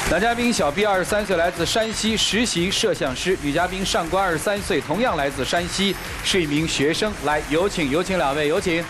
男嘉宾小 B23岁，来自山西，实习摄像师；女嘉宾上官23岁，同样来自山西，是一名学生。来，有请两位，有请。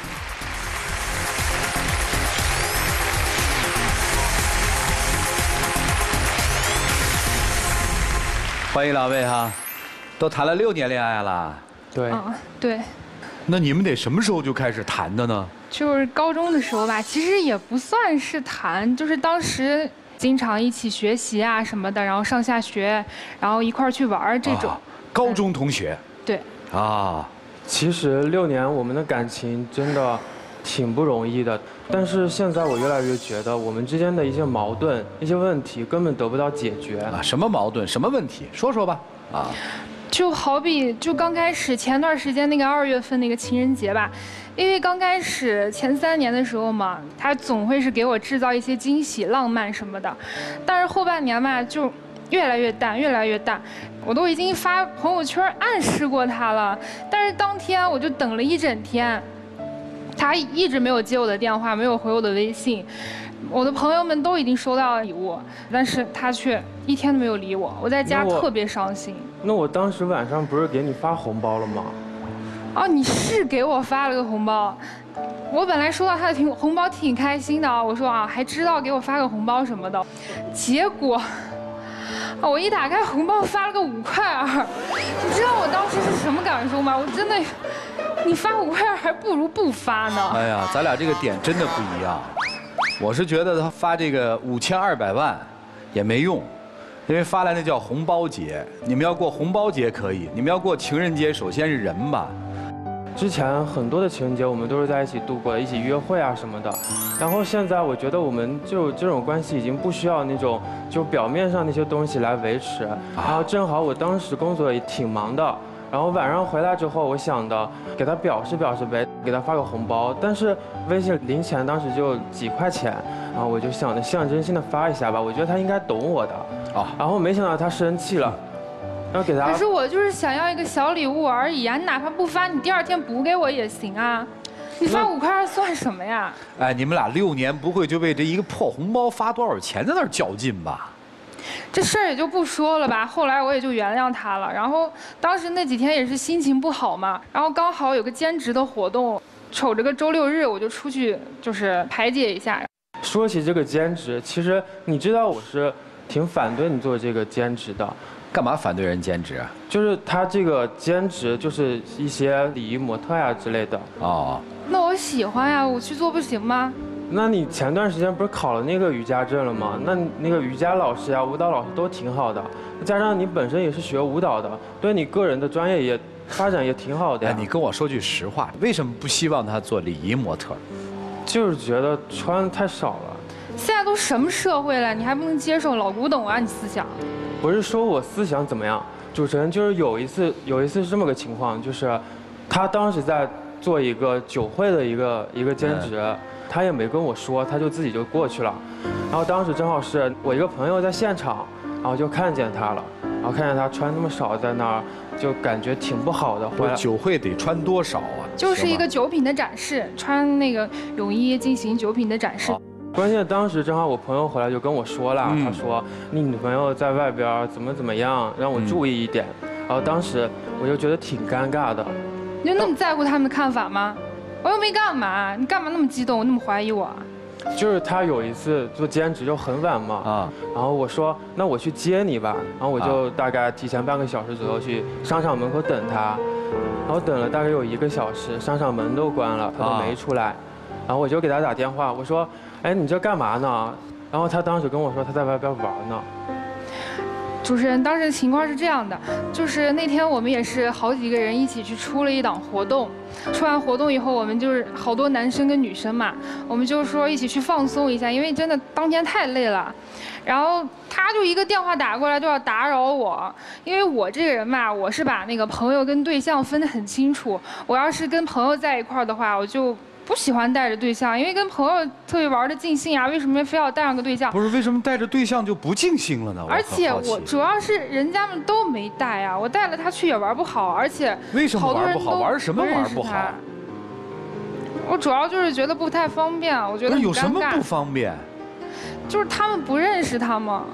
欢迎两位哈，都谈了6年恋爱了。 对， 对。 那你们得什么时候就开始谈的呢？ 就是高中的时候吧，其实也不算是谈，就是当时经常一起学习啊什么的，然后上下学，然后一块儿去玩这种。 高中同学。 对。 啊，其实6年我们的感情真的挺不容易的，但是现在我越来越觉得我们之间的一些矛盾、一些问题根本得不到解决。 啊，什么矛盾？什么问题？说说吧。啊。 就好比就刚开始前段时间那个2月份那个情人节吧，因为刚开始前3年的时候嘛，他总会是给我制造一些惊喜、浪漫什么的，但是后半年嘛就越来越淡，越来越淡。我都已经发朋友圈暗示过他了，但是当天我就等了一整天，他一直没有接我的电话，没有回我的微信。我的朋友们都已经收到了礼物，但是他却一天都没有理我，我在家特别伤心。 那我当时晚上不是给你发红包了吗？ 哦，你是给我发了个红包，我本来收到他的红包挺开心的啊，我说啊还知道给我发个红包什么的，结果，我一打开红包发了个5块2，你知道我当时是什么感受吗？我真的，你发5块2还不如不发呢。 哎呀，咱俩这个点真的不一样。我是觉得他发这个5200万也没用，因为发来那叫红包节，你们要过红包节可以，你们要过情人节，首先是人吧。 之前很多的情人节我们都是在一起度过的，一起约会啊什么的。然后现在我觉得我们就这种关系已经不需要那种就表面上那些东西来维持。然后正好我当时工作也挺忙的。然后晚上回来之后，我想的给他表示表示呗，给他发个红包，但是微信零钱当时就几块钱，然后我就想着象征性的发一下吧，我觉得他应该懂我的。然后没想到他生气了，然后给他。 可是我就是想要一个小礼物而已啊，你哪怕不发，你第2天补给我也行啊。你发5块2算什么呀？ 哎，你们俩6年不会就为这一个破红包发多少钱在那儿较劲吧？ 这事儿也就不说了吧，后来我也就原谅他了。然后当时那几天也是心情不好嘛，然后刚好有个兼职的活动，瞅着个周6日我就出去就是排解一下。 说起这个兼职，其实你知道我是挺反对你做这个兼职的。 干嘛反对人兼职啊？ 就是他这个兼职就是一些礼仪模特呀之类的。 哦。 那我喜欢呀，我去做不行吗？ 那你前段时间不是考了那个瑜伽证了吗？那个瑜伽老师呀、舞蹈老师都挺好的，加上你本身也是学舞蹈的，对你个人的专业也发展也挺好的呀。 你跟我说句实话，为什么不希望他做礼仪模特？ 就是觉得穿太少了。 现在都什么社会了，你还不能接受老古董啊？你思想？ 不是说我思想怎么样，主持人就是有一次是这么个情况，就是他当时在做一个酒会的一个兼职。他也没跟我说，他就自己就过去了。然后当时正好是我一个朋友在现场，然后就看见他了，然后看见他穿那么少在那儿，就感觉挺不好的。 回来酒会得穿多少啊？ 就是一个酒品的展示，穿那个泳衣进行酒品的展示。 关键当时正好我朋友回来就跟我说了，他说你女朋友在外边怎么样，让我注意一点。然后当时我就觉得挺尴尬的。 你就那么在乎他们的看法吗？我又没干嘛，你干嘛那么激动，那么怀疑我？ 就是他有一次做兼职就很晚嘛，然后我说那我去接你吧，然后我就大概提前半个小时左右去商场门口等他，然后等了大概有1个小时，商场门都关了，他都没出来，然后我就给他打电话，我说，哎，你这干嘛呢？然后他当时跟我说他在外边玩呢。 主持人，当时的情况是这样的，就是那天我们也是好几个人一起去出了一档活动，出完活动以后，我们就是好多男生跟女生嘛，我们就说一起去放松一下，因为真的当天太累了。然后他就一个电话打过来就要打扰我，因为我这个人嘛，我是把那个朋友跟对象分得很清楚，我要是跟朋友在一块儿的话，我就不喜欢带着对象，因为跟朋友特别玩的尽兴啊，为什么非要带上个对象？ 不是，为什么带着对象就不尽兴了呢？ 而且我主要是人家们都没带啊，我带了他去也玩不好，而且为什么玩不好？玩什么玩不好？ 我主要就是觉得不太方便，我觉得很尴尬。 有什么不方便？ 就是他们不认识他嘛。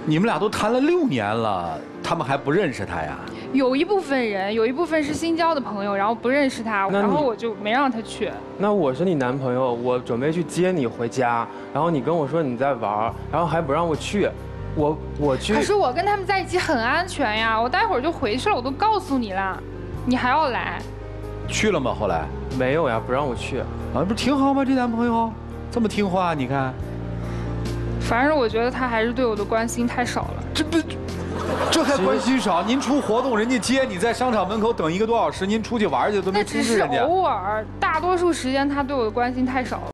你们俩都谈了6年了，他们还不认识他呀？ 有一部分人，有一部分是新交的朋友，然后不认识他，然后我就没让他去。 那我是你男朋友，我准备去接你回家，然后你跟我说你在玩，然后还不让我去，我去。 可是我跟他们在一起很安全呀，我待会儿就回去了，我都告诉你了，你还要来？ 去了吗？后来没有呀，不让我去。 啊，不是挺好吗？这男朋友这么听话，你看。 反正我觉得他还是对我的关心太少了。 这还关心少？您出活动，人家接你在商场门口等1个多小时，您出去玩去都没通知人家。 那只是偶尔，大多数时间他对我的关心太少了。